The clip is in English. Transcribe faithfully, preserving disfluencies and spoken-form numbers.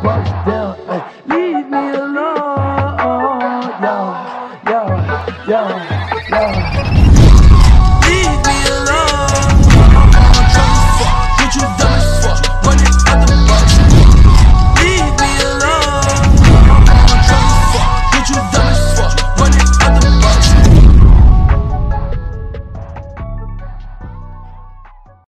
bust down. Ay, leave me alone. Yo, yo, yo, yo.